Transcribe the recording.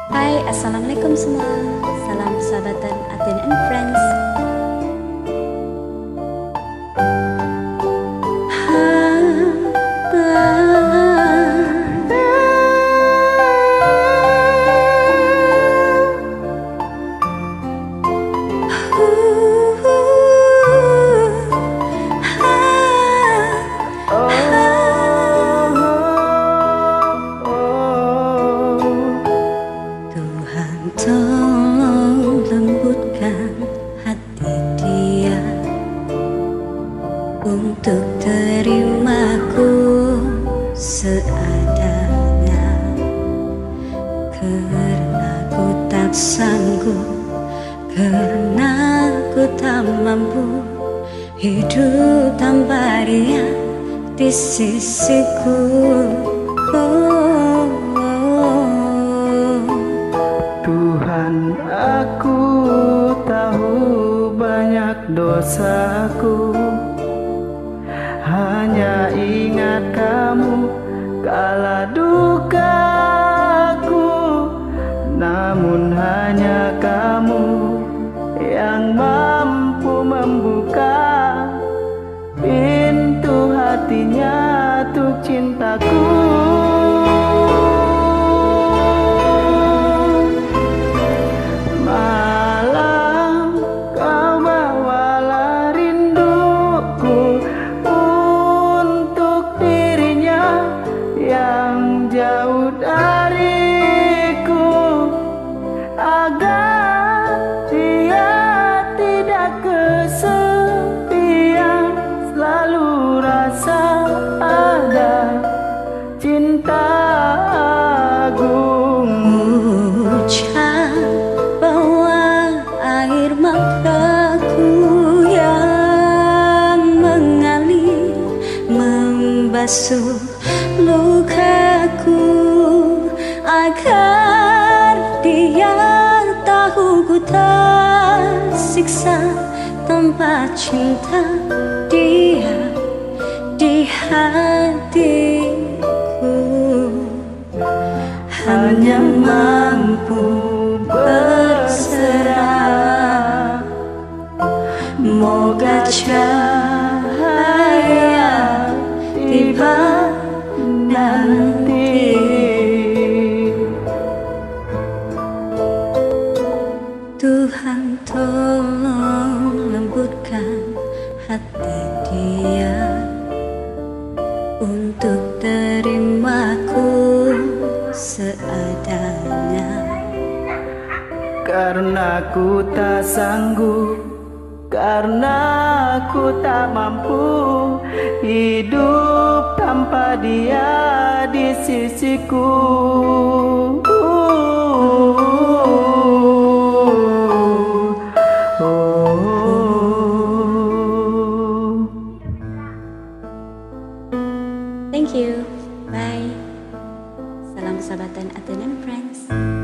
Hai, assalamualaikum semua. Salam sahabatan Atin and Friends. Tolong lembutkan hati dia untuk terimaku seadanya, karena ku tak sanggup, karena ku tak mampu hidup tanpa dia di sisiku. Tuhan, aku tahu banyak dosaku, hanya ingat kamu kala dukaku, namun hanya kamu yang mampu membuka pintu hatinya untuk cintaku. Jauh dariku, agar dia tidak kesepian, selalu rasa ada cinta agung. Hujan bawa air mataku yang mengalir membasuh lukaku, agar dia tahu ku tak siksa tanpa cinta dia di hatiku. Hanya mampu berserah, moga cahaya tiba nanti. Tuhan, tolong lembutkan hati dia untuk terimaku seadanya, karena ku tak sanggup, karena ku tak mampu hidup tanpa dia di sisiku. Thank you. Bye. Salam sahabatan Atin and Friends.